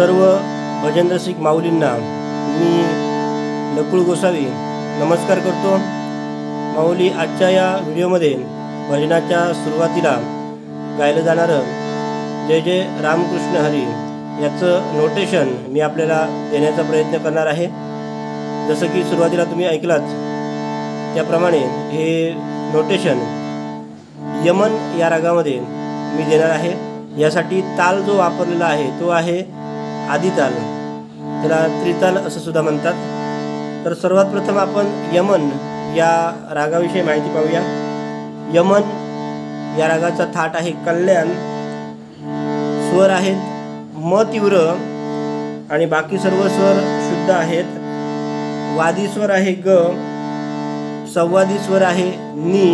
सर्व भजन रसिक माऊलींना मी नकुळ गोसावी नमस्कार करतो। माऊली आजच्या या व्हिडिओमध्ये भजनाच्या सुरुवातीला गायलं जाणारं जय जय रामकृष्ण हरी याचं नोटेशन मी आपल्याला देण्याचा प्रयत्न करणार आहे। जसं की सुरुवातीला तुम्ही ऐकलात त्याप्रमाणे हे नोटेशन यमन या रागामध्ये मी देणार आहे। यासाठी ताल जो वापरलेला आहे तो आहे आदिताल, त्याला त्रिताल असं सुद्धा म्हणतात। तर सर्वात प्रथम आपण यमन या रागाविषयी माहिती पाहूया। यमन या रागाचा थाट आहे कल्याण, स्वर आहेत म तीव्र आणि बाकी सर्व स्वर शुद्ध आहेत। वादी स्वर आहे ग, संवादी स्वर आहे नी,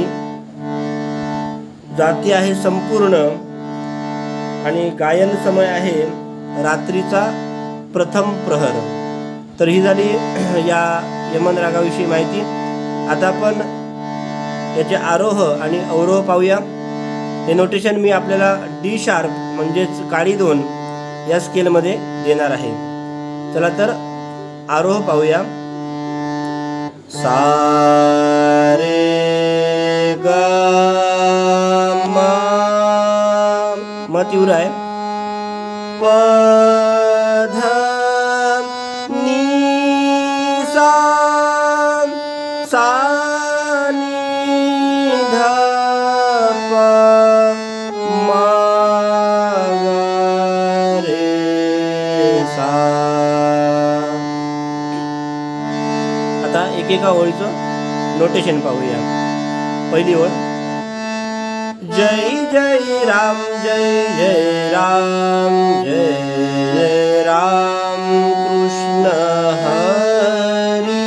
जाती आहे संपूर्ण आणि गायन समय आहे रात्रीचा प्रथम प्रहर। तर ही झाली या यमन रागाविषयी माहिती। आता आपण याचे आरोह आणि अवरोह पाहूया। हे नोटेशन मी आपल्याला डी शार्प म्हणजेच काळी 2 या स्केलमध्ये देणार आहे। चला तर आरोह पाहूया। सा रे ग म तीव्र आहे, प ध नी सा सा नी ध प म ग रे सा। आता एकेका ओळीचं नोटेशन पाहूया। पहिली ओळ जय जय राम जय जय राम जय जय राम कृष्ण हरी।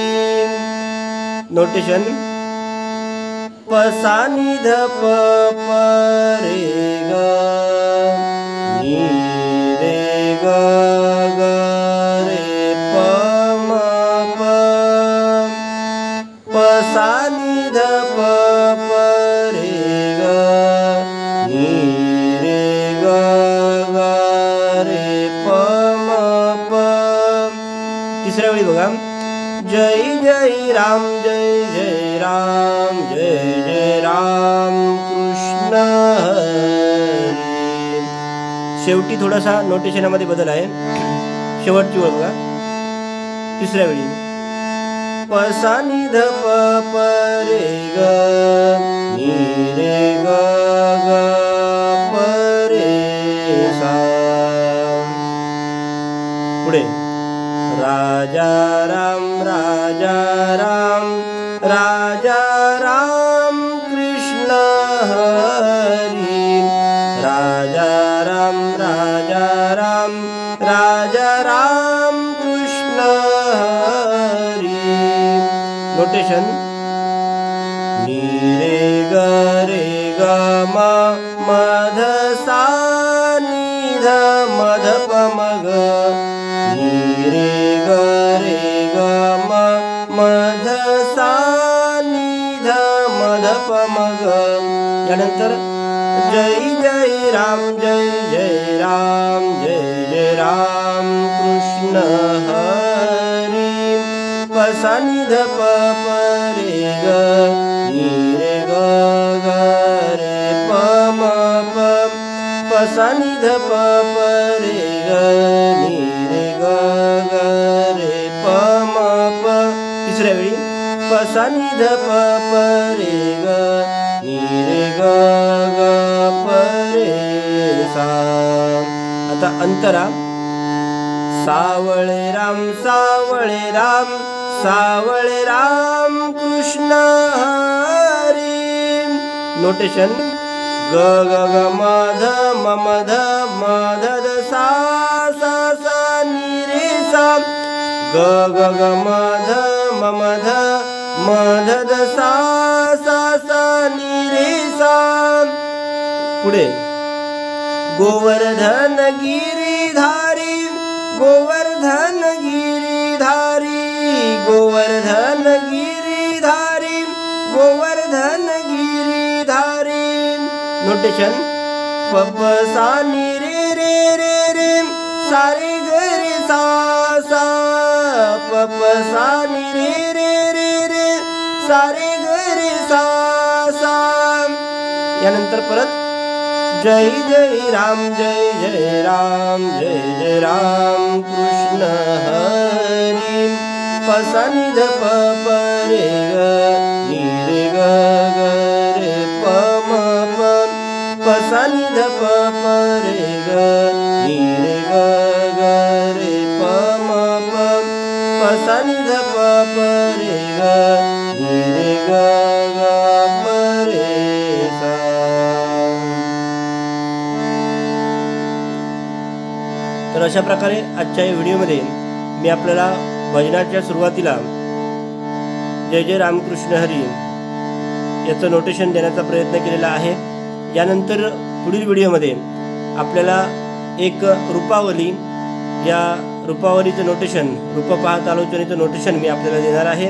नोटेशन प सा नि ध प प रे ग नी रे ग ग रे प म प प सा नि ध प प रे ग नी रे ग ग रे प म प। तिसऱ्या वेळी बघा जय जय राम जय जय राम जय जय राम कृष्ण हरी। शेवटी थोडासा नोटेशनामध्ये बदल आहे। शेवटची ओळ बघा तिसऱ्या वेळी प सा नि ध प प रे ग नी रे ग ग प रे सा। पुढे राजा राम राजा राम राजा राम कृष्ण हरी। राजा राम राजा राम राजा राम कृष्ण हरी। नोटेशन नी रे ग म म ध सा नि ध म ध प म ग नी रे ग म म ध सा नि ध म ध प म ग। यानंतर जय जय राम जय जय राम जय जय राम कृष्ण हरी। प सा नि ध प प रे ग नी रे ग ग रे प म प प सा नि ध प प रे ग नी रे ग ग रे प म प। तिसऱ्या वेळी प सा नि ध प प रे ग नी रे ग ग प रे सा। आता अंतरा सावळे राम सावळे राम सावळे राम कृष्ण हरी। नोटेशन ग ग ग म ध म म ध म ध ध सा सा सा नि रे सा ग ग ग म ध म म ध म ध ध सा सा सा नि रे सा। पुढे गोवर्धन गिरीधारी गोवर्धन गिरीधारी गोवर्धन गिरीधारी गोवर्धन गिरीधारी। नोटेशन प प सा नि रे रे रे रे सा रे ग रे सा सा प प सा नि रे रे रे रे सा रे ग रे सा सा। यानंतर परत जय जय राम जय जय राम जय जय राम कृष्ण हरी प सा नि ध प प रे ग नि रे ग ग रे प म प प सा नि ध प प रे ग नि रे ग ग रे प म प प सा नि ध प प रे ग नि रे ग ग प रे सा। तर अशा प्रकारे आजच्या या व्हिडिओमध्ये मी आपल्याला भजनाच्या सुरुवातीला जय जय रामकृष्ण हरी याचं नोटेशन देण्याचा प्रयत्न केलेला आहे। यानंतर पुढील व्हिडिओमध्ये आपल्याला एक रूपावली, या रूपावलीचं नोटेशन, रूप पाहत आलोचनेचं नोटेशन मी आपल्याला देणार आहे।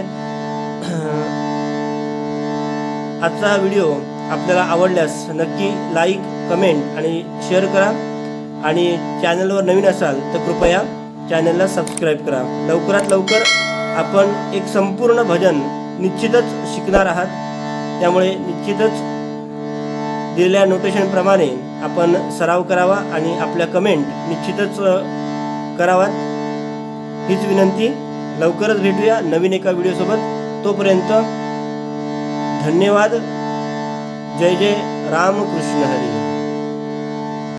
आजचा हा व्हिडिओ आपल्याला आवडल्यास नक्की लाईक, कमेंट आणि शेअर करा आणि चॅनलवर नवीन असाल तर कृपया चॅनलला सबस्क्राईब करा। लवकरात लवकर आपण एक संपूर्ण भजन निश्चितच शिकणार आहात, त्यामुळे निश्चितच दिलेल्या नोटेशनप्रमाणे आपण सराव करावा आणि आपल्या कमेंट निश्चितच करावात हीच विनंती। लवकरच भेटूया नवीन एका व्हिडिओसोबत, तोपर्यंत धन्यवाद। जय जय रामकृष्ण हरी।